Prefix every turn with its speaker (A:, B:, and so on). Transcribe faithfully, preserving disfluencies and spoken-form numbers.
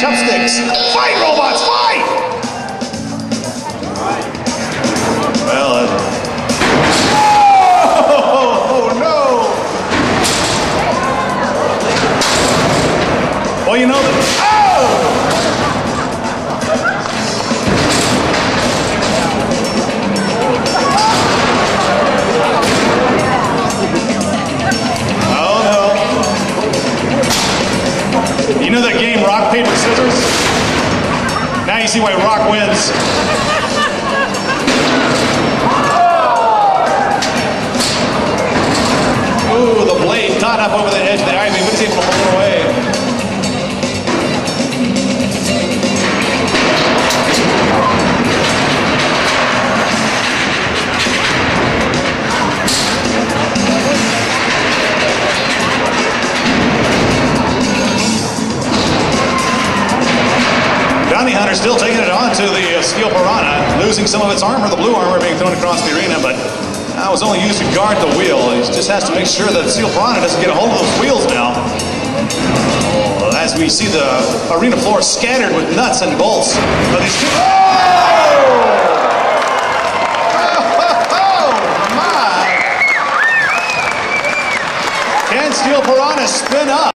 A: chopsticks. Fight, robots, fight! Well, uh... oh, no! Well, you know that... Oh! You know that game, rock, paper, scissors? Now you see why rock wins. Ooh, the blade caught up over the edge of the ivy, but he's able to hold it away. Bounty Hunter still taking it on to the uh, steel Piranha, losing some of its armor, the blue armor being thrown across the arena, but that was only used to guard the wheel. He just has to make sure that the steel Piranha doesn't get a hold of those wheels now. Oh, as we see the arena floor scattered with nuts and bolts. But these two... Oh! Oh, my! Can steel Piranha spin up?